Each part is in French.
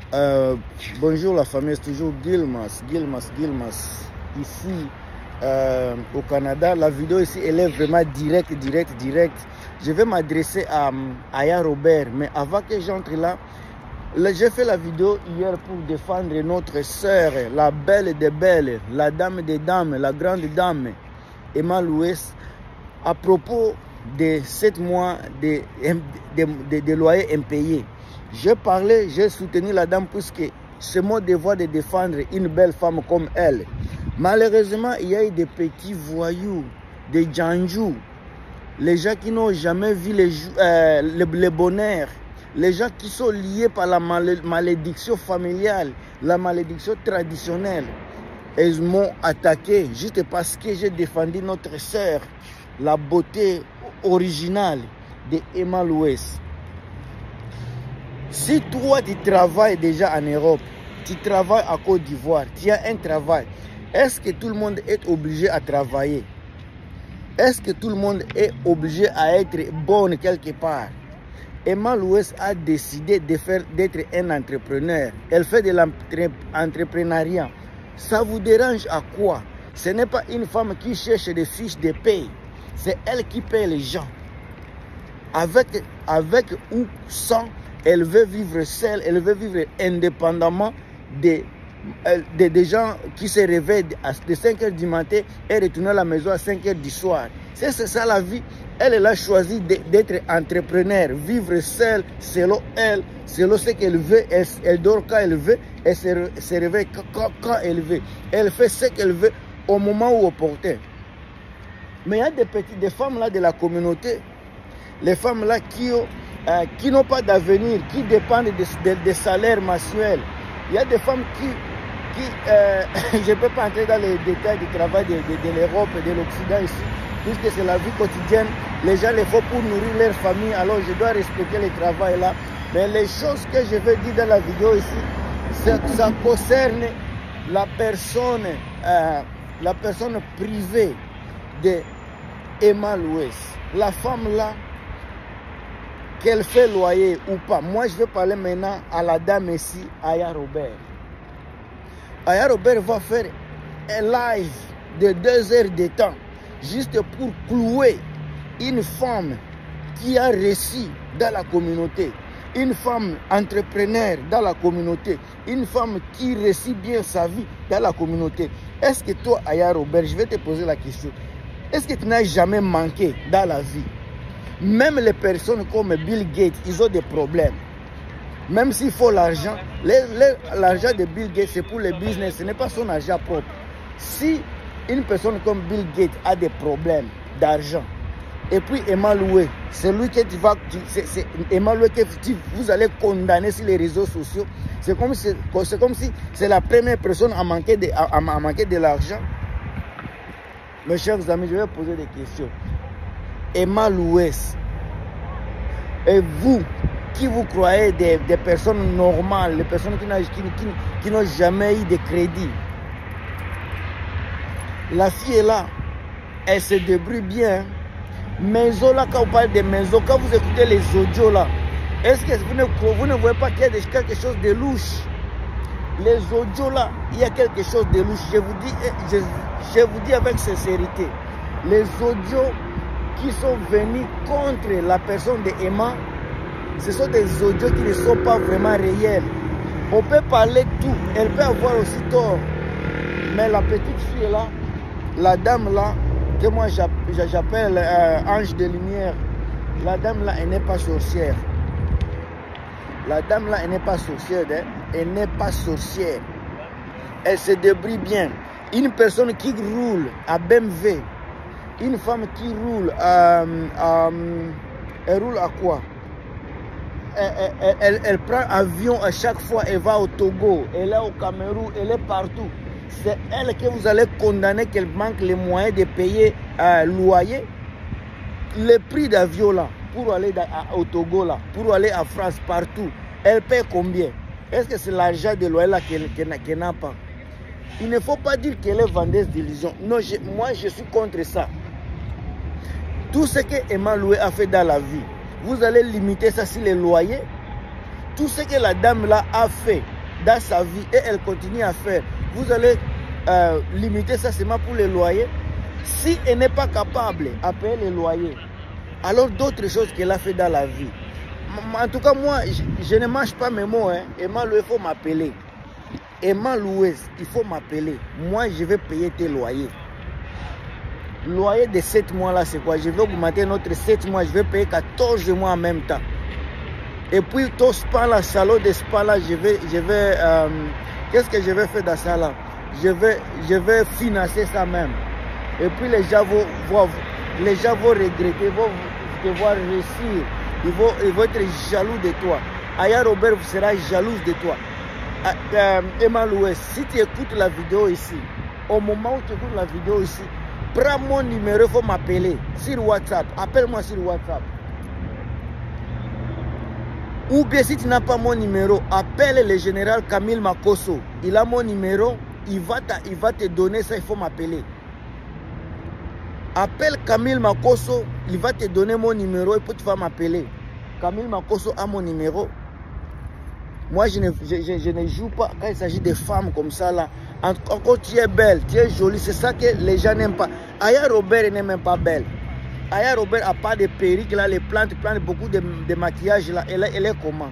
Euh, Bonjour la famille, c'est toujours Gilmas. Ici au Canada, la vidéo ici elle est vraiment direct. Je vais m'adresser à Aya Robert, mais avant que j'entre là, j'ai fait la vidéo hier pour défendre notre sœur, la belle des belles, la dame des dames, la grande dame, Emma Louès, à propos de 7 mois de loyer impayé. J'ai soutenu la dame puisque c'est mon devoir de défendre une belle femme comme elle. Malheureusement, il y a eu des petits voyous, des janjous, les gens qui n'ont jamais vu le bonheur, les gens qui sont liés par la malédiction familiale, la malédiction traditionnelle. Ils m'ont attaqué juste parce que j'ai défendu notre sœur, la beauté originale de Emma Louès. Si toi tu travailles déjà en Europe, tu travailles à Côte d'Ivoire, tu as un travail, est-ce que tout le monde est obligé à travailler? Est-ce que tout le monde est obligé à être bonne quelque part? Emma Louès a décidé d'être un entrepreneur. Elle fait de l'entrepreneuriat. Ça vous dérange à quoi? Ce n'est pas une femme qui cherche des fiches de paye. C'est elle qui paye les gens. Avec ou sans, elle veut vivre seule, elle veut vivre indépendamment des gens qui se réveillent à 5 h du matin et retournent à la maison à 5 h du soir. C'est ça la vie. Elle a choisi d'être entrepreneur, vivre seule, selon elle, selon ce qu'elle veut. Elle dort quand elle veut, elle se réveille quand elle veut. Elle fait ce qu'elle veut au moment où opportun. Mais il y a des femmes là de la communauté, les femmes là qui n'ont pas d'avenir, qui dépendent des salaires mensuels. Il y a des femmes je ne peux pas entrer dans les détails du travail de l'Europe et de l'Occident ici, puisque c'est la vie quotidienne. Les gens les font pour nourrir leur famille, alors je dois respecter le travail là. Mais les choses que je vais dire dans la vidéo ici, ça concerne la personne privée de Emma Louès. La femme là, qu'elle fait loyer ou pas. Moi, je vais parler maintenant à la dame ici, Aya Robert. Aya Robert va faire un live de 2 heures de temps, juste pour clouer une femme qui a réussi dans la communauté, une femme entrepreneur dans la communauté, une femme qui réussit bien sa vie dans la communauté. Est-ce que toi, Aya Robert, je vais te poser la question, est-ce que tu n'as jamais manqué dans la vie? Même les personnes comme Bill Gates, ils ont des problèmes. Même s'il faut l'argent, l'argent de Bill Gates, c'est pour le business, ce n'est pas son argent propre. Si une personne comme Bill Gates a des problèmes d'argent, et puis Emma Louès, c'est lui que Emma Louès que vous allez condamner sur les réseaux sociaux, c'est comme si c'est la première personne à manquer de l'argent. Mes chers amis, je vais poser des questions. Emma Louès, et vous, qui vous croyez des personnes normales, des personnes qui n'ont jamais eu de crédit, la fille est là, elle se débrouille bien. Maison là, quand vous parlez de maison, quand vous écoutez les audios là, est-ce que vous ne voyez pas qu'il y a quelque chose de louche? Les audios là, il y a quelque chose de louche. Je vous dis avec sincérité, les audios qui sont venus contre la personne de Emma, ce sont des audios qui ne sont pas vraiment réels. On peut parler de tout, elle peut avoir aussi tort. Mais la petite fille là, la dame là, que moi j'appelle ange de lumière, la dame là, elle n'est pas sorcière. La dame là, elle n'est pas sorcière, hein? Elle n'est pas sorcière. Elle se débrouille bien. Une personne qui roule à BMW, une femme qui roule elle roule à quoi? Elle prend avion à chaque fois, elle va au Togo, elle est au Cameroun, elle est partout. C'est elle que vous allez condamner qu'elle manque les moyens de payer loyer. Le prix d'avion là, pour aller au Togo là, pour aller à France, partout, elle paye combien? Est-ce que c'est l'argent de loyer là qu'elle n'a pas? Il ne faut pas dire qu'elle est vendeuse d'illusions. Non, moi je suis contre ça. Tout ce que Emma Louès a fait dans la vie, vous allez limiter ça sur les loyers. Tout ce que la dame là a fait dans sa vie et elle continue à faire, vous allez limiter ça seulement pour les loyers. Si elle n'est pas capable à payer les loyers, alors d'autres choses qu'elle a fait dans la vie. En tout cas, moi, je ne mange pas mes mots. Hein. Emma Loué, il faut m'appeler. Emma Loué, il faut m'appeler. Moi, je vais payer tes loyers. Loyer de 7 mois là, c'est quoi? Je vais augmenter notre 7 mois. Je vais payer 14 mois en même temps. Et puis, ton spa là, salon de spa là, qu'est-ce que je vais faire dans ça là? Je vais financer ça même. Et puis, les gens vont regretter, vont devoir réussir. Ils vont être jaloux de toi. Aya Robert sera jalouse de toi. Emma Loué, si tu écoutes la vidéo ici, au moment où tu écoutes la vidéo ici, prends mon numéro, il faut m'appeler sur WhatsApp. Appelle-moi sur WhatsApp. Ou bien si tu n'as pas mon numéro, appelle le général Camille Makosso. Il a mon numéro, il va te donner ça, il faut m'appeler. Appelle Camille Makosso, il va te donner mon numéro et puis tu vas m'appeler. Camille Makosso a mon numéro. Moi, je ne joue pas quand il s'agit de femmes comme ça là. Encore tu es belle, tu es jolie, c'est ça que les gens n'aiment pas. Aya Robert n'est même pas belle. Aya Robert n'a pas de perruque là, les plantes beaucoup de maquillage là. Elle est comment?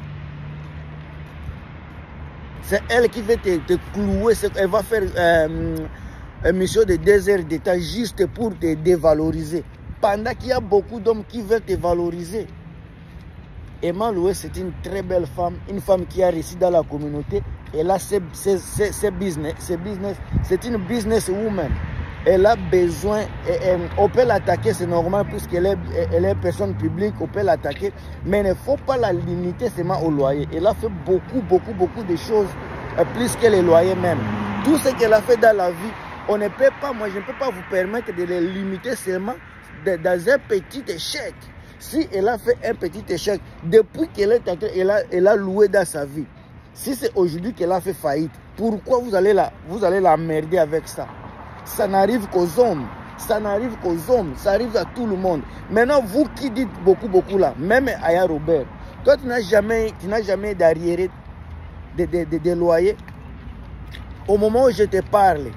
C'est elle qui veut te clouer, elle va faire une mission de 2 heures d'état juste pour te dévaloriser. Pendant qu'il y a beaucoup d'hommes qui veulent te valoriser. Emma Loué, c'est une très belle femme, une femme qui a réussi dans la communauté. Elle a ses business, c'est une businesswoman. Elle a besoin, on peut l'attaquer, c'est normal, puisqu'elle est personne publique, on peut l'attaquer. Mais il ne faut pas la limiter seulement au loyer. Elle a fait beaucoup de choses, plus que les loyers même. Tout ce qu'elle a fait dans la vie, on ne peut pas, moi je ne peux pas vous permettre de les limiter seulement dans un petit échec. Si elle a fait un petit échec, depuis qu'elle est entrée, elle a loué dans sa vie. Si c'est aujourd'hui qu'elle a fait faillite, pourquoi vous allez la merder avec ça? Ça n'arrive qu'aux hommes. Ça n'arrive qu'aux hommes. Ça arrive à tout le monde. Maintenant, vous qui dites beaucoup là, même Aya Robert, toi tu n'as jamais d'arriéré de loyer. Au moment où je te parle,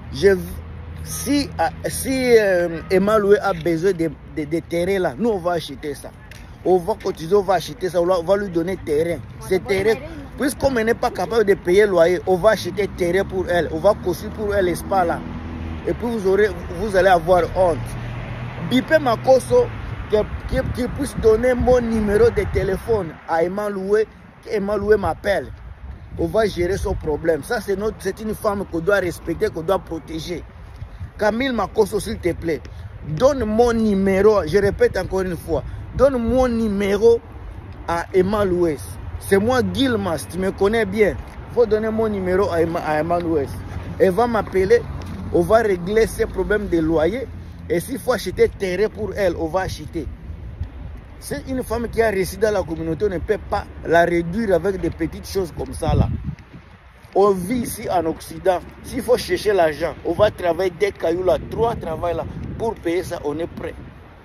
si Emma Loué a besoin de terrain là, nous on va acheter ça. On va cotiser, on va acheter ça, on va lui donner terrain. Ce terrain, puisqu'on n'est pas capable de payer le loyer, on va acheter terrain pour elle. On va construire pour elle l'espace là. Et puis vous allez avoir honte. Bipé Makosso, qui puisse donner mon numéro de téléphone à Emma Loué, qu'Emma Loué m'appelle. On va gérer son problème. Ça, c'est une femme qu'on doit respecter, qu'on doit protéger. Camille Makosso, s'il te plaît, donne mon numéro, je répète encore une fois, donne mon numéro à Emma Loué. C'est moi, Gilmas, tu me connais bien. Il faut donner mon numéro à Emma Loué. Elle va m'appeler, on va régler ses problèmes de loyer. Et s'il faut acheter terrain pour elle, on va acheter. C'est une femme qui a réussi dans la communauté, on ne peut pas la réduire avec des petites choses comme ça là. On vit ici en Occident. S'il faut chercher l'argent, on va travailler des cailloux là, 3 travails là. Pour payer ça, on est prêt.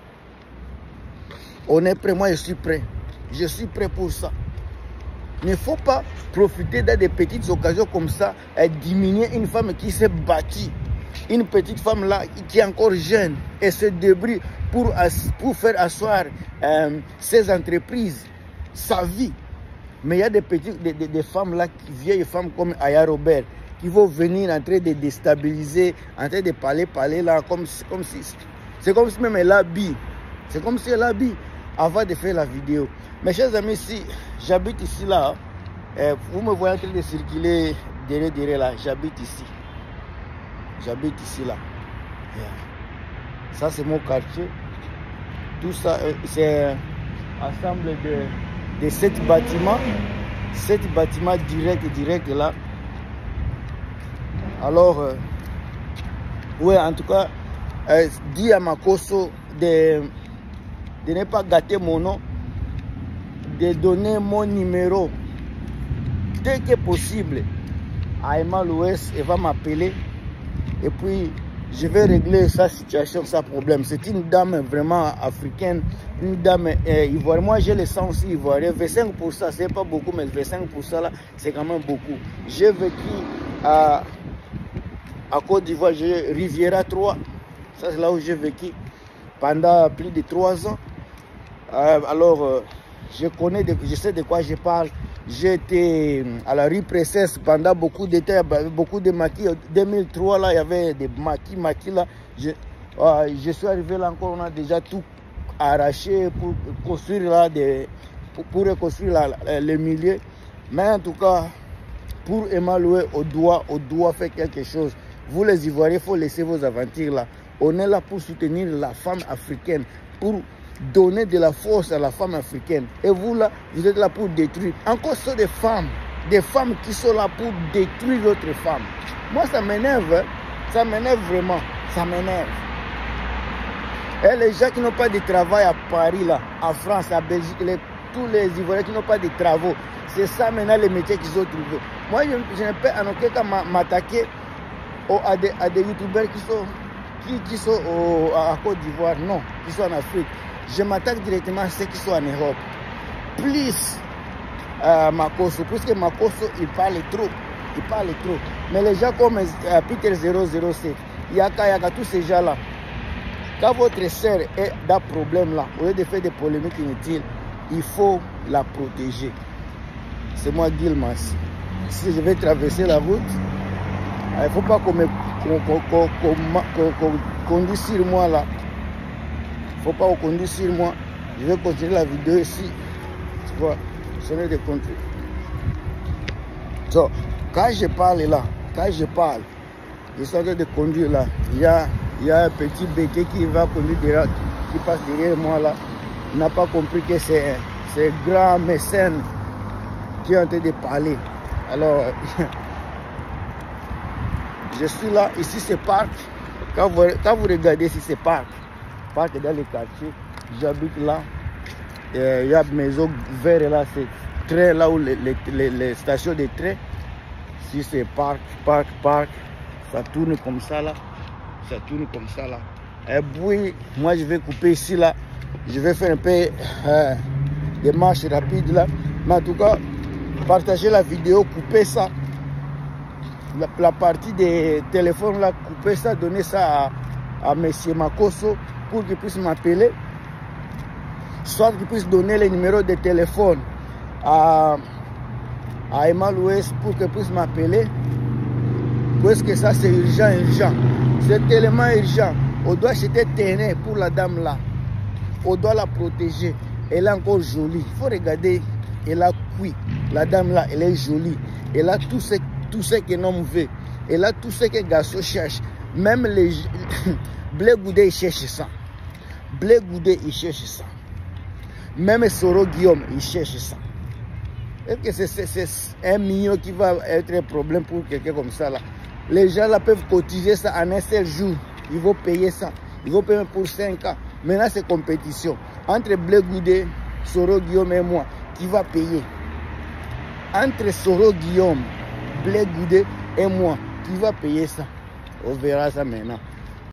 On est prêt, moi je suis prêt. Je suis prêt pour ça. Il ne faut pas profiter de des petites occasions comme ça et diminuer une femme qui s'est bâtie. Une petite femme là qui est encore jeune et se débrouille pour faire asseoir ses entreprises, sa vie. Mais il y a des femmes là, vieilles femmes comme Aya Robert, qui vont venir en train de déstabiliser, en train de parler là, c'est comme si même elle habille. C'est comme si elle habille avant de faire la vidéo. Mes chers amis, si j'habite ici là, vous me voyez en train de circuler derrière là, j'habite ici. J'habite ici là. Ça c'est mon quartier. Tout ça c'est ensemble de 7 bâtiments. 7 bâtiments directs là. Alors, ouais, en tout cas, dis à Makosso de ne pas gâter mon nom, de donner mon numéro dès que possible à Emma Loué. Elle va m'appeler et puis je vais régler sa situation, sa problème. C'est une dame vraiment africaine, une dame ivoirienne. Moi, j'ai le sang aussi ivoirien. 25%, c'est pas beaucoup, mais 25% là, c'est quand même beaucoup. J'ai vécu à Côte d'Ivoire, Riviera 3. Ça, c'est là où j'ai vécu pendant plus de 3 ans. Alors, je sais de quoi je parle. J'ai été à la rue Princesse pendant beaucoup de temps, beaucoup de maquis. En 2003, là, il y avait des maquis là. Je suis arrivé là encore, on a déjà tout arraché pour construire là, pour reconstruire le milieu. Mais en tout cas, pour Emmanuel, on doit faire quelque chose. Vous les Ivoiriens, il faut laisser vos aventures là. On est là pour soutenir la femme africaine, pour donner de la force à la femme africaine. Et vous là, vous êtes là pour détruire. Encore ce sont des femmes qui sont là pour détruire d'autres femmes. Moi, ça m'énerve, hein? Ça m'énerve vraiment, ça m'énerve. Et les gens qui n'ont pas de travail à Paris, là, en France, à Belgique, tous les Ivoiriens qui n'ont pas de travaux, c'est ça maintenant les métiers qu'ils ont trouvés. Moi, je ne peux en aucun cas m'attaquer à des youtubeurs qui sont à Côte d'Ivoire, non, qui sont en Afrique. Je m'attaque directement à ceux qui sont en Europe. Plus Makosso, puisque Makosso, il parle trop. Mais les gens comme Peter 007, Yaka, tous ces gens-là, quand votre sœur est dans problème là, au lieu de faire des polémiques inutiles, il faut la protéger. C'est moi, Gilmas. Si je vais traverser la route, il ne faut pas qu'on conduise sur moi là. Il ne faut pas qu'on conduise sur moi. Je vais continuer la vidéo ici. Tu vois, sonner de contrôle. So, quand je parle là, je suis en train de conduire là. Il y a un petit béquet qui va conduire qui passe derrière moi là. Il n'a pas compris que c'est grand mécène qui est en train de parler. Alors, je suis là, ici c'est parc. Quand vous regardez ici c'est parc dans le quartier. J'habite là. Il y a une maison verte là, c'est train là où les stations de train. Si c'est parc, ça tourne comme ça là. Et puis, moi je vais couper ici là. Je vais faire un peu des marches rapides là. Mais en tout cas, partagez la vidéo, coupez ça. La partie des téléphones là, coupez ça, donnez ça à monsieur Makosso pour qu'il puisse m'appeler. Soit qu'il puisse donner les numéros de téléphone à Emmanuel pour qu'il puisse m'appeler. Parce que ça c'est urgent. C'est tellement urgent. On doit acheter un terrain pour la dame là. On doit la protéger. Elle est encore jolie. Il faut regarder. Elle a cuit. La dame là, elle est jolie. Elle a tout ce qu'un homme veut. Elle a tout ce que les garçons cherchent. Même les Blé Goudé, il cherche ça. Même Soro Guillaume, il cherche ça. Est-ce que c'est 1 million qui va être un problème pour quelqu'un comme ça là? Les gens là peuvent cotiser ça en un seul jour. Ils vont payer ça. Ils vont payer pour 5 ans. Maintenant, c'est compétition. Entre Blé Goudé, Soro Guillaume et moi, qui va payer? Entre Soro Guillaume, Blé Goudé et moi, qui va payer ça? On verra ça maintenant.